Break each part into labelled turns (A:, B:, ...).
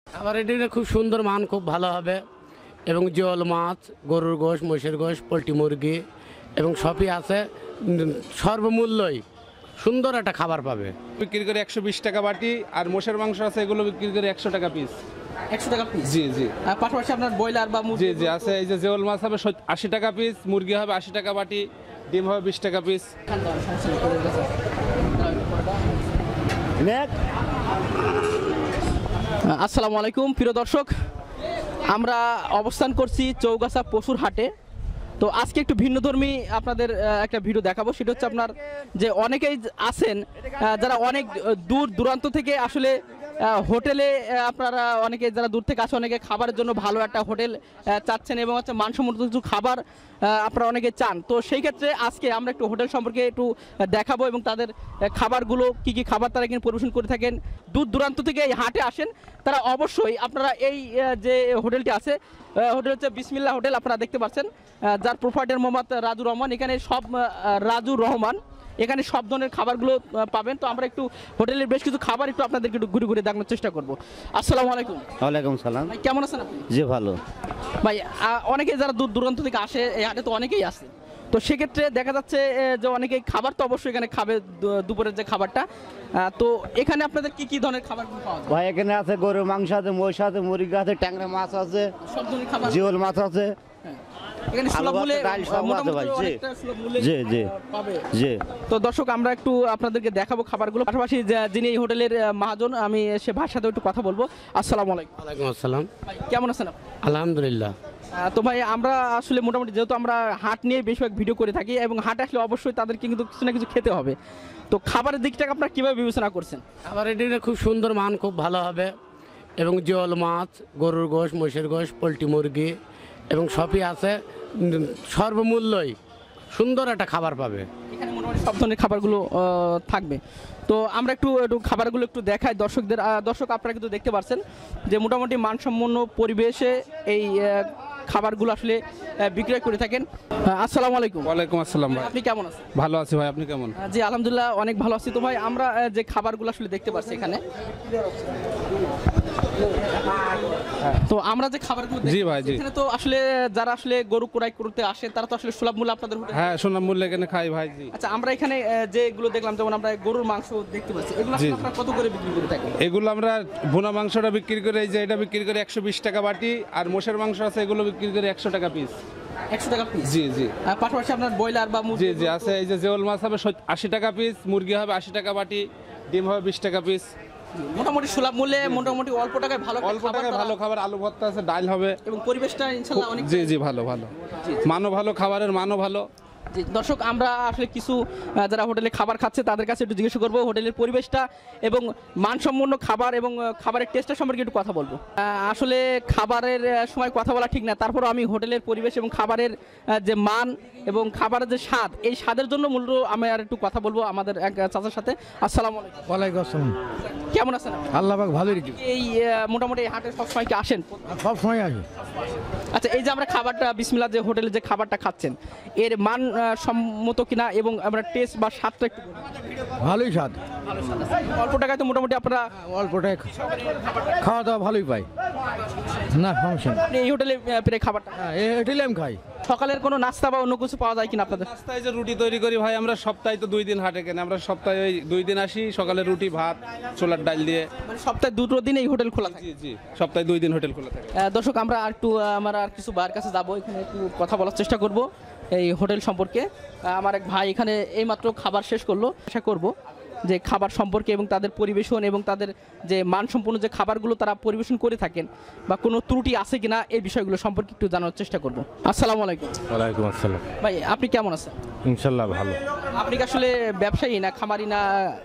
A: আবার এটা খুব সুন্দর, মান খুব ভালো হবে এবং জিওল মাছ, গরুর গোশ, মহিষের গোশ, পোলট্রি মুরগি এবং সবই আছে। সর্বমূল্যই সুন্দর একটা খাবার পাবে।
B: বিক্রি করে 120 টাকা বাটি, আর মোষের মাংস আছে এগুলো বিক্রি করে 100 টাকা পিস।
C: 100 টাকা পিস?
B: জি জি।
C: আর পাশাপাশি আপনার ব্রয়লার বা মুরগি?
B: জি জি আছে। এই যে জিওল মাছ হবে 80 টাকা পিস, মুরগি হবে 80 টাকা বাটি, ডিম হবে 20 টাকা পিস।
C: আসসালামু আলাইকুম প্রিয় দর্শক, আমরা অবস্থান করছি চৌগাছা পশুর হাটে। তো আজকে একটু ভিন্নধর্মী আপনাদের একটা ভিডিও দেখাবো। সেটা হচ্ছে আপনার যে অনেকেই আছেন যারা অনেক দূর দূরান্ত থেকে আসলে হোটেলে, আপনারা অনেকে যারা দূর থেকে আসে অনেকে খাবারের জন্য ভালো একটা হোটেল চাচ্ছেন এবং হচ্ছে মানসম্মত কিছু খাবার আপনারা অনেকে চান। তো সেই ক্ষেত্রে আজকে আমরা একটু হোটেল সম্পর্কে একটু দেখাবো এবং তাদের খাবারগুলো কি কি খাবার তারা এখানে পরিবেশন করে থাকেন। দূর দূরান্ত থেকে এই হাটে আসেন তারা অবশ্যই আপনারা এই যে হোটেলটি আছে, হোটেল হচ্ছে বিসমিল্লাহ হোটেল, আপনারা দেখতে পাচ্ছেন, যার প্রোপাইটার মোহাম্মদ রাজু রহমান। এখানে সব রাজু রহমান এখানে সব ধরনের খাবারগুলো পাবেন। তো আমরা একটু হোটেলের বেশ কিছু খাবার একটু আপনাদেরকে একটু ঘুরে ঘুরে দেখানোর চেষ্টা করবো। আসসালামু আলাইকুম।
D: ওয়ালাইকুম সালাম।
C: ভাই কেমন আছেন আপনি?
D: জি ভালো।
C: ভাই অনেকে যারা দূর দূরান্ত থেকে আসে এই হাটে তো অনেকেই আসে, তো সেক্ষেত্রে দেখা যাচ্ছে যে অনেকেই খাবার তো অবশ্যই এখানে খাবে, দুপুরের যে খাবারটা। তো এখানে আপনাদের কি কি ধরনের খাবার পাওয়া যায়?
D: ভাই এখানে আছে গরুর মাংস আছে, মহিষ আছে, মুরগি আছে, ট্যাংরা মাছ আছে,
C: সব ধরনের খাবার,
D: জিওল মাছ আছে।
C: এখানে সুলভ মূল্যে
D: ডাল সব আছে ভাই। জি
C: অনেকটা সুলভ মূল্যে
D: জি জি
C: পাবে।
D: জি।
C: তো দর্শক আমরা একটু আপনাদেরকে দেখাবো খাবারগুলো, পাশাপাশি যিনি এই হোটেলের মহাজন, আমি সে ভাইয়ের সাথে একটু কথা বলবো। আসসালামু আলাইকুম।
A: ওয়ালাইকুম আসসালাম।
C: ভাই কেমন আছেন আপনি?
A: আলহামদুলিল্লাহ।
C: তো ভাই আমরা আসলে মোটামুটি যেহেতু আমরা হাট নিয়ে বেশিরভাগ ভিডিও করে থাকি এবং হাটে আসলে অবশ্যই তাদেরকে কিন্তু কিছু না কিছু খেতে হবে। তো খাবারের দিকটাকে আপনারা কীভাবে বিবেচনা করছেন?
A: আবার এটা খুব সুন্দর, মান খুব ভালো হবে এবং জিওল মাছ, গরুর গোশ, মহিষের গোশ, পোলট্রি মুরগি এবং সবই আছে। সর্বমূল্যই সুন্দর একটা খাবার পাবে।
C: এখানে মোটামুটি সব ধরনের খাবারগুলো থাকবে। তো আমরা একটু খাবারগুলো একটু দেখাই দর্শকদের। দর্শক আপনারা কিন্তু দেখতে পাচ্ছেন যে মোটামুটি মানসম্পন্ন পরিবেশে এই খাবারগুলো আসলে বিক্রয় করে থাকেন। আসসালামু আলাইকুম।
B: ওয়ালাইকুম আসসালাম ভাই।
C: আপনি কেমন আছেন?
B: ভালো আছি ভাই, আপনি কেমন?
C: জি আলহামদুলিল্লাহ অনেক ভালো আছি। তো ভাই আমরা যে খাবারগুলো আসলে দেখতে পাচ্ছি এখানে, তো আমরা যে খাবারগুলো
B: জি ভাই, জি।
C: এখানে তো আসলে যারা আসলে গরু ক্রয় করতে আসে তারা তো আসলে সুলভ মূল্যে আপনাদের হোটেলে।
B: হ্যাঁ সুনাম মূল্যে এখানে খাই ভাই। জি।
C: আচ্ছা আমরা এখানে যেগুলো দেখলাম, যেমন আমরা গরুর মাংস দেখতে পাচ্ছি, এগুলো
B: জি।
C: আপনারা কত করে বিক্রি করে থাকেন?
B: এগুলো আমরা ভুনা মাংসটা বিক্রি করে, এই যে এটা বিক্রি করে 120 টাকা বাটি, আর মোষের মাংস আছে এগুলো বিক্রি করে 100 টাকা পিস।
C: 100 টাকা পিস?
B: জি জি।
C: আর পাশাপাশি আপনার ব্রয়লার বা মুরগি?
B: জি জি আছে। এই যে জিওল মাছ হবে 80 টাকা পিস, মুরগি হবে 80 টাকা বাটি, ডিম হবে 20 টাকা পিস।
C: মোটামুটি সুলভ মূল্যে, মোটামুটি অল্প টাকায় ভালো
B: অল্প টাকায় ভালো খাবার, আলু ভর্তা আছে, ডাল হবে
C: এবং পরিবেশটা ইনশাআল্লাহ অনেক।
B: জি জি ভালো ভালো, মানও ভালো, খাবারের মানও ভালো।
C: জি দর্শক আমরা আসলে কিছু যারা হোটেলে খাবার খাচ্ছে তাদের কাছে একটু জিজ্ঞাসা করবো হোটেলের পরিবেশটা এবং মানসম্পন্ন খাবার এবং খাবারের টেস্টের সম্পর্কে একটু কথা বলবো। আসলে খাবারের সময় কথা বলা ঠিক না, তারপর আমি হোটেলের পরিবেশ এবং খাবারের যে মান এবং খাবারের যে স্বাদ, এই স্বাদের জন্য মূলত আমি আর একটু কথা বলবো আমাদের এক চাচার সাথে। আসসালামু আলাইকুম।
E: ওয়ালাইকুম আসসালাম।
C: কেমন আছেন আপনি?
E: আল্লাহ পাক ভালোই রেখে।
C: এই মোটামুটি এই হাটে সবসময় কি আসেন?
E: সব সময় আসে।
C: আচ্ছা এই যে আমরা খাবারটা বিসমিল্লাহ যে হোটেলে যে খাবারটা খাচ্ছেন, এর মান সম্মত কিনা এবং আমরা টেস্ট বা স্বাদটা একটু
E: ভালোই স্বাদ।
C: অল্প টাকায় তো মোটামুটি আপনারা
E: অল্পটাই খাওয়া দাওয়া ভালোই পাই, না সমস্যা নেই।
C: আপনি এই হোটেলে পেরে খাবারটা
E: এটাই আমি খাই।
C: সকালের কোনো নাস্তা বা অন্য কিছু পাওয়া যায় কিনা আপনাদের?
B: রাস্তায় যে রুটি তৈরি করি ভাই, আমরা সপ্তাহে তো 2 দিন হাটে কেন, আমরা সপ্তাহে ওই 2 দিন আসি, সকালে রুটি ভাত ছোলার ডাল দিয়ে।
C: মানে সপ্তাহে 2 দিন এই হোটেল খোলা থাকে?
B: জি জি, সপ্তাহে 2 দিন হোটেল খোলা থাকে।
C: দর্শক আমরা একটু আমরা আর কিছু বার কাছে যাবো, এখানে একটু কথা বলার চেষ্টা করব এই হোটেল সম্পর্কে। আমার এক ভাই এখানে এইমাত্র খাবার শেষ করলো, আশা করব যে খাবার সম্পর্কে এবং তাদের পরিবেশন এবং তাদের যে মানসম্পন্ন যে খাবারগুলো তারা পরিবেশন করে থাকেন বা কোনো ত্রুটি আছে কিনা এই বিষয়গুলো সম্পর্কে একটু জানার চেষ্টা করব। আসসালামু আলাইকুম।
E: ওয়ালাইকুম আসসালাম।
C: ভাই আপনি কেমন আছেন?
E: ইনশাল্লাহ ভালো।
C: আপনি কি আসলে ব্যবসায়ী না খামারি না?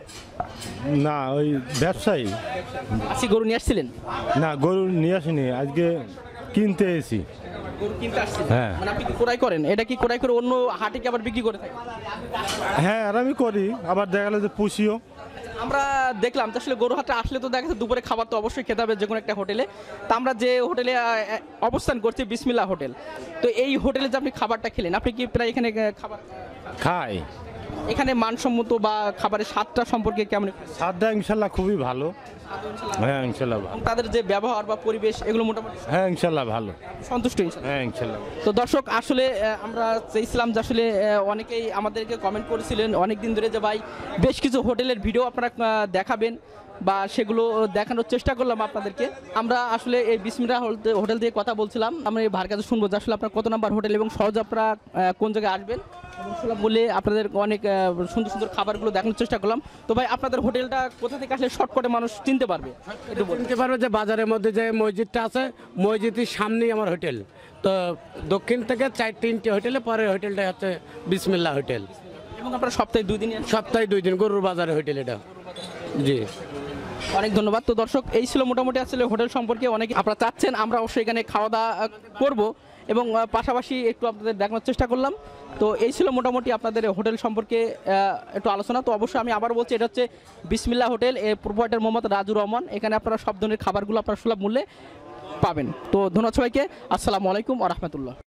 E: না ওই ব্যবসায়ী।
C: আজকে গরু নিয়ে আসছিলেন?
E: না গরু নিয়ে আসিনি, আজকে কিনতে এসেছি।
C: গরু কিনতে আসছিলেন?
E: হ্যাঁ।
C: মানে আপনি কি ক্রয় করেন? এটা কি ক্রয় করে অন্য হাটে কি আবার বিক্রি করে থাকেন?
E: হ্যাঁ আর আমি করি, আবার দেখা গেলো যে পুষিও।
C: আমরা দেখলাম যে আসলে গরু হাটে আসলে তো দেখা যাচ্ছে দুপুরে খাবার তো অবশ্যই খেতে হবে যে কোনো একটা হোটেলে। তা আমরা যে হোটেলে অবস্থান করছি বিসমিল্লাহ হোটেল, তো এই হোটেলে যে আপনি খাবারটা খেলেন, আপনি কি প্রায় এখানে খাবার
E: খাই।
C: এখানে মানসম্মত বা খাবারের স্বাদটা সম্পর্কে কেমন?
F: স্বাদটা ইনশাল্লাহ খুবই ভালো। হ্যাঁ ইনশাল্লাহ ভালো।
C: তাদের যে ব্যবহার বা পরিবেশ এগুলো মোটামুটি
F: হ্যাঁ ইনশাল্লাহ ভালো।
C: সন্তুষ্ট ইনশাল্লাহ?
F: হ্যাঁ ইনশাল্লাহ।
C: তো দর্শক আসলে আমরা চেয়েছিলাম যে আসলে অনেকেই আমাদেরকে কমেন্ট করেছিলেন অনেক দিন ধরে যে ভাই বেশ কিছু হোটেলের ভিডিও আপনারা দেখাবেন বা সেগুলো দেখানোর চেষ্টা করলাম আপনাদেরকে। আমরা আসলে এই বিসমিল্লাহ হোটেল থেকে কথা বলছিলাম। আমরা এই ভাইয়ের কাছে শুনবো যে আসলে আপনার কত নাম্বার হোটেল এবং সহজে আপনারা কোন জায়গায় আসবেন এবং সুলভ মূল্যে আপনাদের অনেক সুন্দর সুন্দর খাবারগুলো দেখানোর চেষ্টা করলাম। তো ভাই আপনাদের হোটেলটা কোথা থেকে আসলে শর্টকাটে মানুষ চিনতে পারবে? একটু বলুন।
A: চিনতে পারবে যে বাজারের মধ্যে যে মসজিদটা আছে মসজিদের সামনেই আমার হোটেল। তো দক্ষিণ থেকে 4-3টে হোটেলে পরের হোটেলটা হচ্ছে বিসমিল্লাহ হোটেল।
C: এবং আপনারা সপ্তাহে 2 দিন?
A: সপ্তাহে 2 দিন গরুর বাজারের হোটেল এটা। জি
C: অনেক ধন্যবাদ। তো দর্শক এই ছিল মোটামুটি আসলে হোটেল সম্পর্কে অনেক আপনারা চাচ্ছেন আমরা অবশ্যই এখানে খাওয়া দাওয়া করব এবং পাশাপাশি একটু আপনাদের দেখানোর চেষ্টা করলাম। তো এই ছিল মোটামুটি আপনাদের হোটেল সম্পর্কে একটু আলোচনা। তো অবশ্যই আমি আবার বলছি এটা হচ্ছে বিসমিল্লাহ হোটেল, এর প্রোপাইটার মোহাম্মদ রাজুর রহমান। এখানে আপনারা সব ধরনের খাবারগুলো আপনারা সুলভ মূল্যে পাবেন। তো ধন্যবাদ সবাইকে। আসসালামু আলাইকুম ওয়া রাহমাতুল্লাহ।